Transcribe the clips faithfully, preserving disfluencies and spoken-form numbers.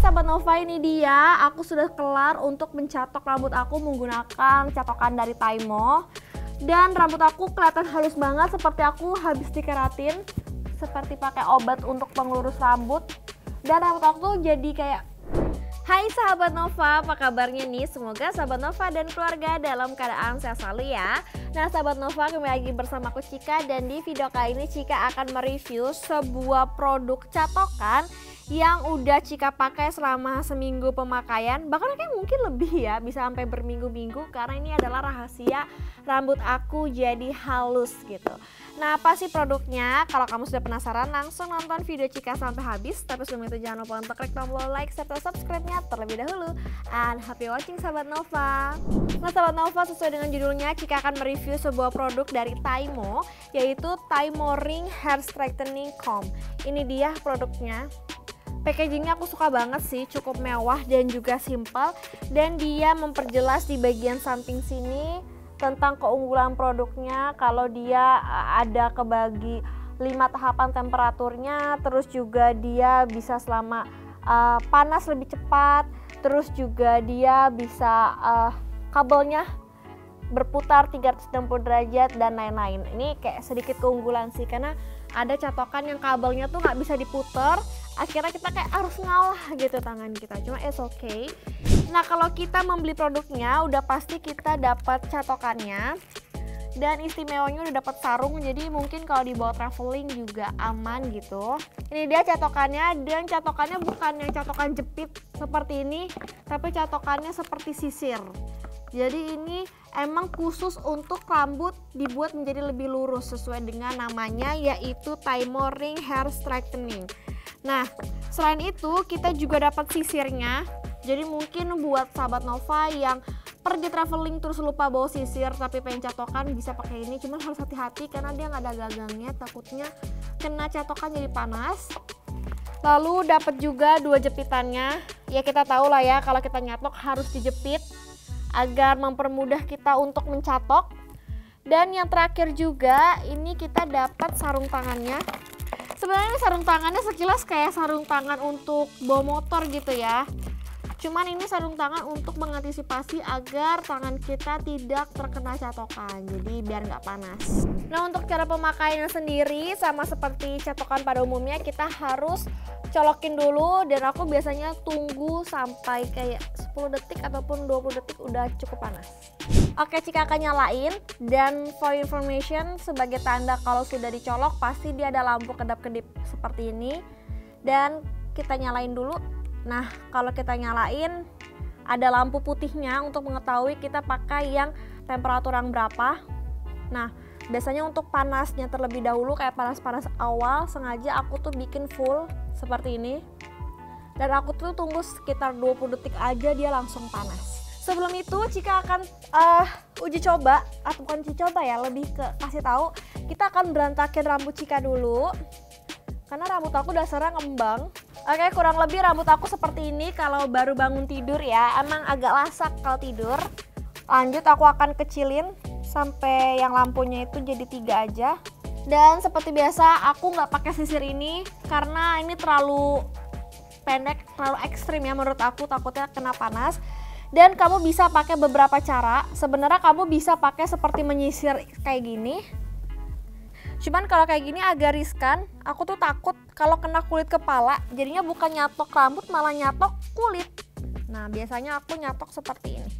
Sahabat Nova, ini dia aku sudah kelar untuk mencatok rambut aku menggunakan catokan dari Taimo. Dan rambut aku kelihatan halus banget seperti aku habis dikeratin, seperti pakai obat untuk pengurus rambut. Dan rambut aku tuh jadi kayak, hai sahabat Nova, apa kabarnya nih? Semoga sahabat Nova dan keluarga dalam keadaan sehat selalu ya. Nah sahabat Nova, kembali lagi bersama aku Cika, dan di video kali ini Cika akan mereview sebuah produk catokan yang udah Cika pakai selama seminggu pemakaian, bahkan kayak mungkin lebih ya, bisa sampai berminggu-minggu, karena ini adalah rahasia rambut aku jadi halus gitu. Nah apa sih produknya? Kalau kamu sudah penasaran, langsung nonton video Cika sampai habis. Tapi sebelum itu jangan lupa untuk klik tombol like serta subscribe-nya terlebih dahulu. And happy watching sahabat Nova. Nah sahabat Nova, sesuai dengan judulnya, Cika akan mereview sebuah produk dari Taimo, yaitu Taimo Ring Hair Straightening Comb. Ini dia produknya. Packagingnya aku suka banget sih, cukup mewah dan juga simpel. Dan dia memperjelas di bagian samping sini tentang keunggulan produknya, kalau dia ada kebagi lima tahapan temperaturnya, terus juga dia bisa selama uh, panas lebih cepat, terus juga dia bisa uh, kabelnya berputar tiga ratus enam puluh derajat dan lain-lain. Ini kayak sedikit keunggulan sih, karena ada catokan yang kabelnya tuh nggak bisa diputar, akhirnya kita kayak harus ngalah gitu tangan kita, cuma it's okay. Nah kalau kita membeli produknya udah pasti kita dapat catokannya, dan istimewanya udah dapat sarung, jadi mungkin kalau dibawa traveling juga aman gitu. Ini dia catokannya, dan catokannya bukan yang catokan jepit seperti ini, tapi catokannya seperti sisir. Jadi ini emang khusus untuk rambut dibuat menjadi lebih lurus sesuai dengan namanya, yaitu Taimo Ring Hair Straightening. Nah selain itu kita juga dapat sisirnya. Jadi mungkin buat sahabat Nova yang pergi traveling terus lupa bawa sisir tapi pengen catokan, bisa pakai ini. Cuman harus hati-hati karena dia nggak ada gagangnya, takutnya kena catokan jadi panas. Lalu dapat juga dua jepitannya. Ya kita tahu lah ya, kalau kita nyatok harus dijepit agar mempermudah kita untuk mencatok. Dan yang terakhir juga ini kita dapat sarung tangannya. Sebenarnya ini sarung tangannya sekilas kayak sarung tangan untuk bawa motor gitu ya. Cuman ini sarung tangan untuk mengantisipasi agar tangan kita tidak terkena catokan, jadi biar nggak panas. Nah untuk cara pemakaiannya sendiri sama seperti catokan pada umumnya, kita harus colokin dulu, dan aku biasanya tunggu sampai kayak sepuluh detik ataupun dua puluh detik udah cukup panas. Oke, Cika akan nyalain, dan for information sebagai tanda kalau sudah dicolok pasti dia ada lampu kedap-kedip seperti ini, dan kita nyalain dulu. Nah kalau kita nyalain ada lampu putihnya untuk mengetahui kita pakai yang temperatur yang berapa. Nah biasanya untuk panasnya terlebih dahulu, kayak panas-panas awal, sengaja aku tuh bikin full seperti ini, dan aku tuh tunggu sekitar dua puluh detik aja dia langsung panas. Sebelum itu Cika akan uh, uji coba, atau bukan uji coba ya, lebih ke kasih tahu, kita akan berantakin rambut Cika dulu karena rambut aku dasarnya ngembang. Oke, kurang lebih rambut aku seperti ini kalau baru bangun tidur ya, emang agak lasak kalau tidur. Lanjut aku akan kecilin sampai yang lampunya itu jadi tiga aja. Dan seperti biasa aku nggak pakai sisir ini karena ini terlalu pendek, terlalu ekstrim ya menurut aku, takutnya kena panas. Dan kamu bisa pakai beberapa cara. Sebenarnya kamu bisa pakai seperti menyisir kayak gini. Cuman kalau kayak gini agak riskan, aku tuh takut kalau kena kulit kepala, jadinya bukan nyatok rambut malah nyatok kulit. Nah biasanya aku nyatok seperti ini.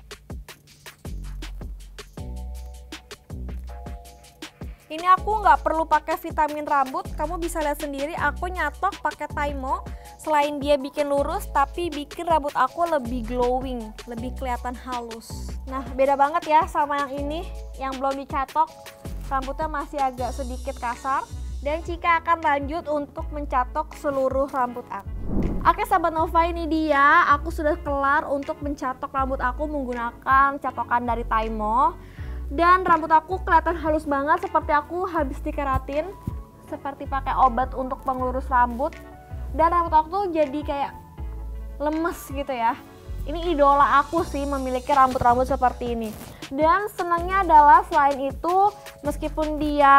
Ini aku nggak perlu pakai vitamin rambut, kamu bisa lihat sendiri aku nyatok pakai Taimo. Selain dia bikin lurus, tapi bikin rambut aku lebih glowing, lebih kelihatan halus. Nah beda banget ya sama yang ini, yang belum dicatok. Rambutnya masih agak sedikit kasar, dan Cika akan lanjut untuk mencatok seluruh rambut aku. Oke sahabat Nova, ini dia aku sudah kelar untuk mencatok rambut aku menggunakan catokan dari Taimo. Dan rambut aku kelihatan halus banget seperti aku habis dikeratin, seperti pakai obat untuk pengurus rambut. Dan rambut aku tuh jadi kayak lemes gitu ya. Ini idola aku sih memiliki rambut-rambut seperti ini. Dan senangnya adalah selain itu, meskipun dia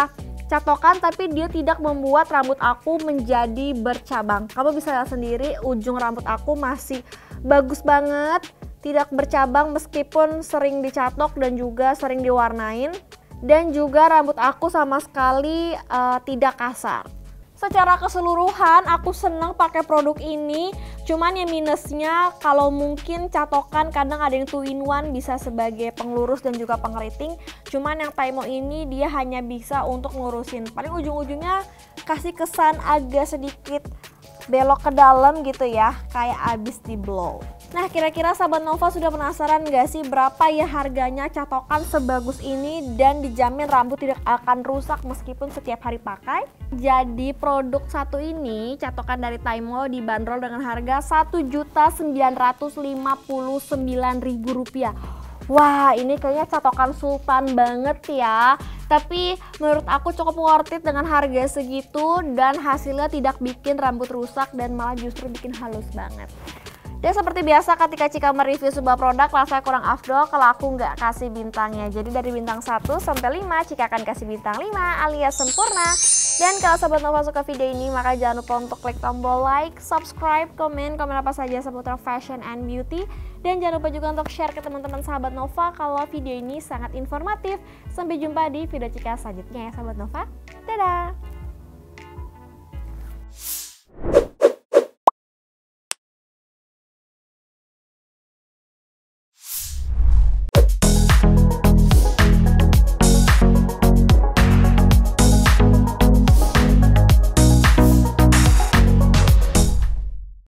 catokan tapi dia tidak membuat rambut aku menjadi bercabang. Kamu bisa lihat sendiri ujung rambut aku masih bagus banget, tidak bercabang meskipun sering dicatok dan juga sering diwarnain. Dan juga rambut aku sama sekali uh, tidak kasar. Secara keseluruhan aku seneng pakai produk ini. Cuman ya minusnya kalau mungkin catokan kadang ada yang two in one bisa sebagai penglurus dan juga pengeriting. Cuman yang Taimo ini dia hanya bisa untuk ngurusin. Paling ujung-ujungnya kasih kesan agak sedikit belok ke dalam gitu ya, kayak abis di blow. Nah, kira-kira sahabat Nova sudah penasaran gak sih berapa ya harganya catokan sebagus ini dan dijamin rambut tidak akan rusak meskipun setiap hari pakai? Jadi produk satu ini, catokan dari Taimo, dibanderol dengan harga satu juta sembilan ratus lima puluh sembilan ribu rupiah. Wah, ini kayaknya catokan sultan banget ya. Tapi menurut aku cukup worth it dengan harga segitu dan hasilnya tidak bikin rambut rusak dan malah justru bikin halus banget. Dan seperti biasa ketika Cika mereview sebuah produk rasanya kurang afdol kalau aku nggak kasih bintangnya. Jadi dari bintang satu sampai lima Cika akan kasih bintang lima alias sempurna. Dan kalau sahabat Nova suka video ini maka jangan lupa untuk klik tombol like, subscribe, komen, komen apa saja seputar fashion and beauty. Dan jangan lupa juga untuk share ke teman-teman sahabat Nova kalau video ini sangat informatif. Sampai jumpa di video Cika selanjutnya ya sahabat Nova. Dadah!